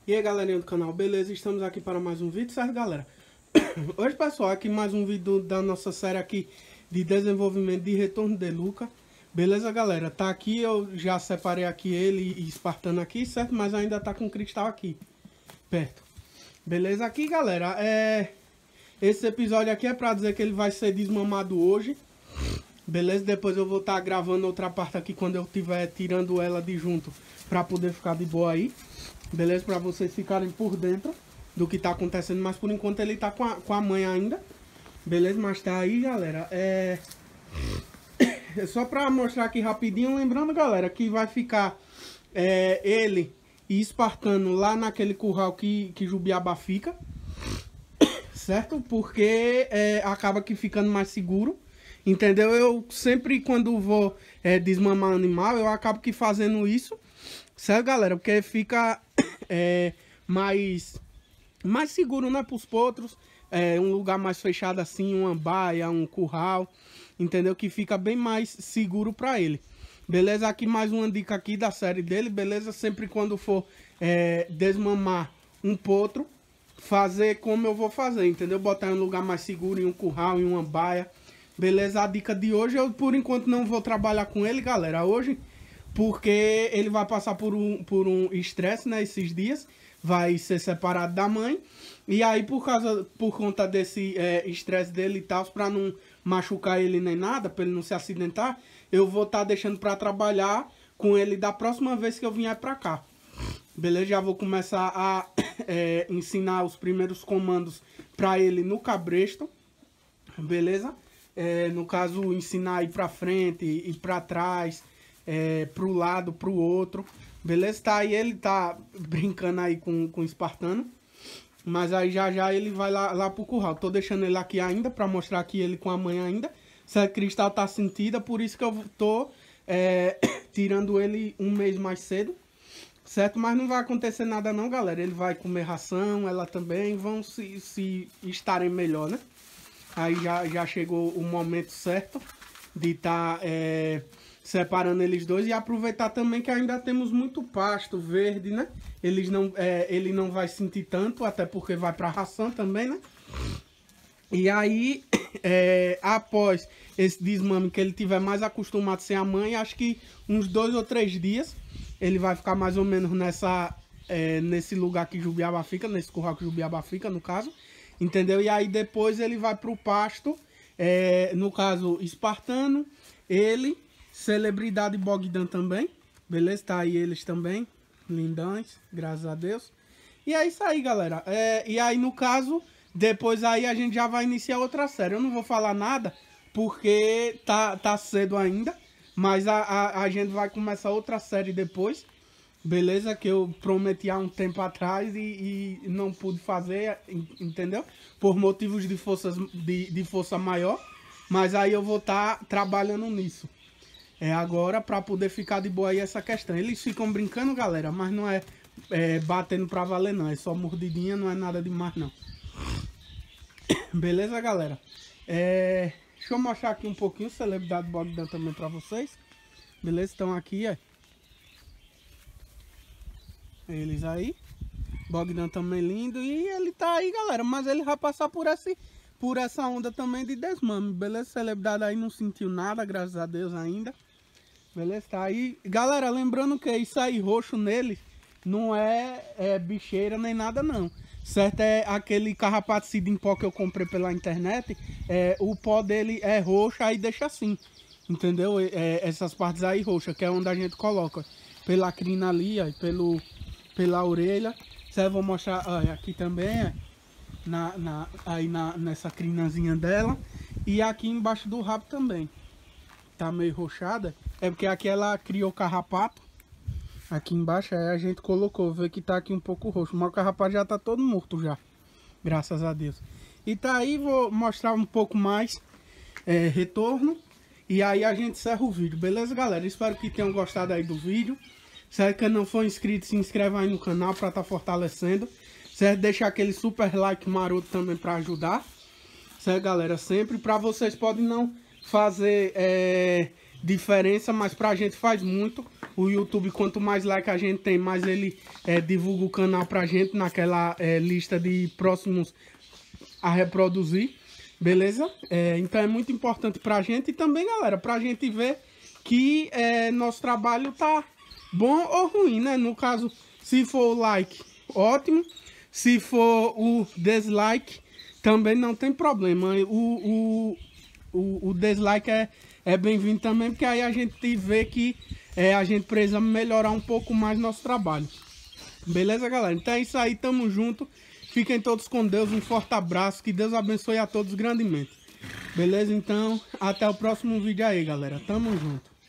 E aí galerinha do canal, beleza? Estamos aqui para mais um vídeo, certo galera? Hoje pessoal, aqui mais um vídeo da nossa série aqui de desenvolvimento de Retorno de Luca. Beleza galera? Tá aqui, eu já separei aqui ele e Espartano aqui, certo? Mas ainda tá com cristal aqui, perto. Beleza? Aqui galera, esse episódio aqui é pra dizer que ele vai ser desmamado hoje. Beleza? Depois eu vou estar gravando outra parte aqui quando eu estiver tirando ela de junto, pra poder ficar de boa aí. Beleza? Pra vocês ficarem por dentro do que tá acontecendo. Mas por enquanto ele tá com a mãe ainda. Beleza? Mas tá aí, galera. É só pra mostrar aqui rapidinho. Lembrando, galera, que vai ficar ele e Espartano lá naquele curral que Jubiaba fica. Certo? Porque acaba que ficando mais seguro. Entendeu? Eu sempre quando vou desmamar animal, eu acabo que fazendo isso. Certo, galera? Porque fica mais seguro, né, pros potros. Um lugar mais fechado assim, uma baia, um curral. Entendeu? Que fica bem mais seguro pra ele. Beleza? Aqui mais uma dica aqui da série dele. Beleza? Sempre quando for desmamar um potro, fazer como eu vou fazer. Entendeu? Botar em um lugar mais seguro, em um curral, em uma baia. Beleza? A dica de hoje, eu por enquanto não vou trabalhar com ele, galera, hoje. Porque ele vai passar por um estresse, né, esses dias. Vai ser separado da mãe. E aí, por conta desse estresse dele e tal, pra não machucar ele nem nada, pra ele não se acidentar, eu vou estar deixando pra trabalhar com ele da próxima vez que eu vier pra cá. Beleza? Já vou começar a ensinar os primeiros comandos pra ele no cabresto. Beleza? No caso, ensinar a ir pra frente, ir pra trás, pro lado, pro outro. Beleza? Tá aí, ele tá brincando aí com o Espartano. Mas aí já ele vai lá pro curral. Tô deixando ele aqui ainda pra mostrar aqui ele com a mãe ainda. Se cristal tá sentida, por isso que eu tô tirando ele um mês mais cedo. Certo? Mas não vai acontecer nada não, galera. Ele vai comer ração, ela também. Vão se estarem melhor, né? Aí já chegou o momento certo de estar separando eles dois. E aproveitar também que ainda temos muito pasto verde, né? Ele não vai sentir tanto, até porque vai para ração também, né? E aí, após esse desmame que ele tiver mais acostumado a ser a mãe, acho que uns 2 ou 3 dias, ele vai ficar mais ou menos nesse lugar que Jubiaba fica, nesse curral que Jubiaba fica, no caso. Entendeu? E aí depois ele vai pro pasto, no caso, Espartano, ele, Celebridade e Bogdan também. Beleza? Tá aí eles também, lindões, graças a Deus. E é isso aí, galera. E aí, no caso, depois aí a gente já vai iniciar outra série. Eu não vou falar nada, porque tá cedo ainda. Mas a gente vai começar outra série depois. Beleza? Que eu prometi há um tempo atrás e não pude fazer, entendeu? Por motivos de força maior. Mas aí eu vou estar trabalhando nisso. Agora para poder ficar de boa aí essa questão. Eles ficam brincando, galera, mas não é batendo pra valer não. É só mordidinha, não é nada demais não. Beleza, galera? Deixa eu mostrar aqui um pouquinho Celebridade Bogdan também pra vocês. Beleza? Estão aqui, eles aí. Bogdan também lindo. E ele tá aí, galera. Mas ele vai passar por essa onda também de desmame. Beleza? Celebridade aí não sentiu nada, graças a Deus ainda. Beleza? Tá aí. Galera, lembrando que isso aí roxo nele não é bicheira nem nada não. Certo? É aquele carrapaticida em pó que eu comprei pela internet. O pó dele é roxo, aí deixa assim. Entendeu? Essas partes aí roxas, que é onde a gente coloca. Pela crina ali, ó, pela orelha. Eu vou mostrar aqui também, nessa crinazinha dela. E aqui embaixo do rabo também. Tá meio roxada. É porque aqui ela criou carrapato. Aqui embaixo a gente colocou. Vê que tá aqui um pouco roxo. Mas o carrapato já tá todo morto já. Graças a Deus. E tá aí, vou mostrar um pouco mais retorno. E aí a gente encerra o vídeo. Beleza, galera? Espero que tenham gostado aí do vídeo. Certo? Quem não for inscrito, se inscreve aí no canal para estar fortalecendo. Certo? Deixa aquele super like maroto também para ajudar. Certo, galera? Sempre para vocês podem não fazer diferença, mas pra gente faz muito. O YouTube, quanto mais like a gente tem, mais ele divulga o canal pra gente naquela lista de próximos a reproduzir, beleza? Então é muito importante pra gente e também, galera, pra gente ver que nosso trabalho tá bom ou ruim, né? No caso, se for o like, ótimo. Se for o dislike, também não tem problema. O dislike é bem-vindo também, porque aí a gente vê que a gente precisa melhorar um pouco mais nosso trabalho. Beleza, galera? Então é isso aí, tamo junto. Fiquem todos com Deus, um forte abraço, que Deus abençoe a todos grandemente. Beleza? Então, até o próximo vídeo aí, galera. Tamo junto.